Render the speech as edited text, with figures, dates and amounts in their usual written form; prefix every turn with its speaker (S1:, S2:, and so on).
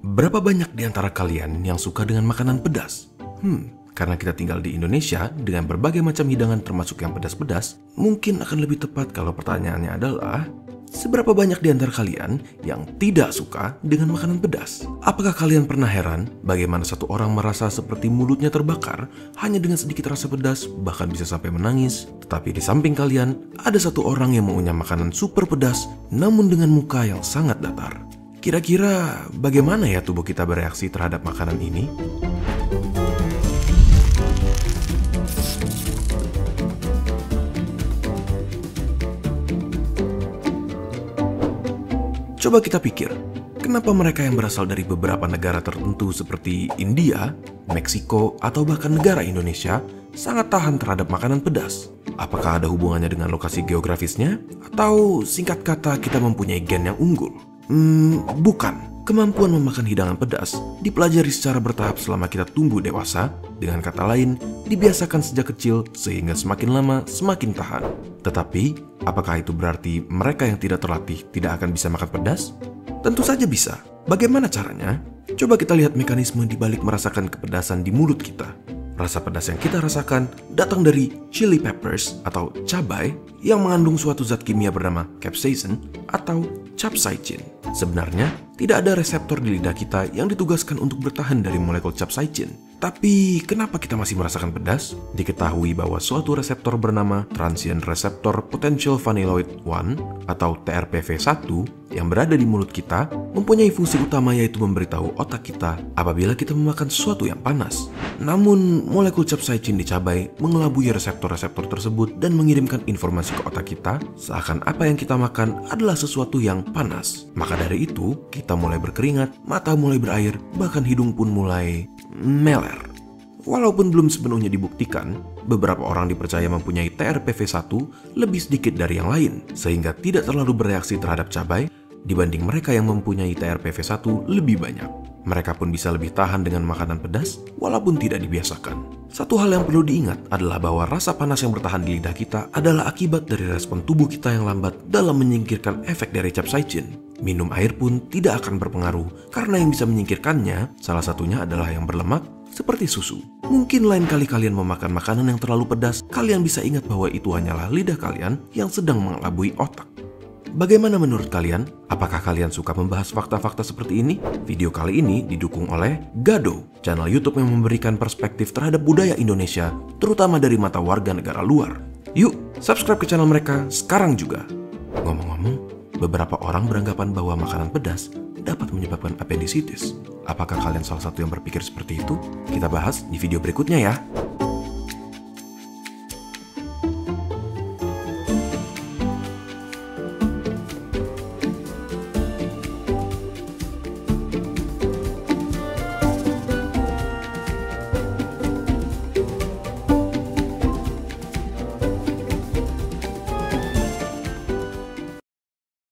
S1: Berapa banyak di antara kalian yang suka dengan makanan pedas? Karena kita tinggal di Indonesia dengan berbagai macam hidangan termasuk yang pedas-pedas, mungkin akan lebih tepat kalau pertanyaannya adalah, seberapa banyak di antara kalian yang tidak suka dengan makanan pedas? Apakah kalian pernah heran bagaimana satu orang merasa seperti mulutnya terbakar hanya dengan sedikit rasa pedas, bahkan bisa sampai menangis? Tetapi di samping kalian, ada satu orang yang mengunyah makanan super pedas, namun dengan muka yang sangat datar. Kira-kira bagaimana ya tubuh kita bereaksi terhadap makanan ini? Coba kita pikir, kenapa mereka yang berasal dari beberapa negara tertentu seperti India, Meksiko, atau bahkan negara Indonesia sangat tahan terhadap makanan pedas? Apakah ada hubungannya dengan lokasi geografisnya? Atau singkat kata kita mempunyai gen yang unggul? Bukan. Kemampuan memakan hidangan pedas dipelajari secara bertahap selama kita tumbuh dewasa. Dengan kata lain, dibiasakan sejak kecil sehingga semakin lama semakin tahan. Tetapi, apakah itu berarti mereka yang tidak terlatih tidak akan bisa makan pedas? Tentu saja bisa. Bagaimana caranya? Coba kita lihat mekanisme di balik merasakan kepedasan di mulut kita. Rasa pedas yang kita rasakan datang dari chili peppers atau cabai yang mengandung suatu zat kimia bernama capsaicin atau capsaicin. Sebenarnya, tidak ada reseptor di lidah kita yang ditugaskan untuk bertahan dari molekul capsaicin. Tapi, kenapa kita masih merasakan pedas? Diketahui bahwa suatu reseptor bernama Transient Receptor Potential Vanilloid 1 atau TRPV1 yang berada di mulut kita mempunyai fungsi utama yaitu memberitahu otak kita apabila kita memakan sesuatu yang panas. Namun, molekul capsaicin di cabai mengelabui reseptor-reseptor tersebut dan mengirimkan informasi ke otak kita seakan apa yang kita makan adalah sesuatu yang panas. Maka dari itu, kita mulai berkeringat, mata mulai berair, bahkan hidung pun mulai meler. Walaupun belum sepenuhnya dibuktikan, beberapa orang dipercaya mempunyai TRPV1 lebih sedikit dari yang lain, sehingga tidak terlalu bereaksi terhadap cabai dibanding mereka yang mempunyai TRPV1 lebih banyak. Mereka pun bisa lebih tahan dengan makanan pedas walaupun tidak dibiasakan. Satu hal yang perlu diingat adalah bahwa rasa panas yang bertahan di lidah kita adalah akibat dari respon tubuh kita yang lambat dalam menyingkirkan efek dari capsaicin. Minum air pun tidak akan berpengaruh karena yang bisa menyingkirkannya salah satunya adalah yang berlemak seperti susu. Mungkin lain kali kalian memakan makanan yang terlalu pedas, kalian bisa ingat bahwa itu hanyalah lidah kalian yang sedang mengelabui otak. Bagaimana menurut kalian? Apakah kalian suka membahas fakta-fakta seperti ini? Video kali ini didukung oleh Gado, channel YouTube yang memberikan perspektif terhadap budaya Indonesia, terutama dari mata warga negara luar. Yuk, subscribe ke channel mereka sekarang juga. Ngomong-ngomong, beberapa orang beranggapan bahwa makanan pedas dapat menyebabkan appendicitis. Apakah kalian salah satu yang berpikir seperti itu? Kita bahas di video berikutnya ya.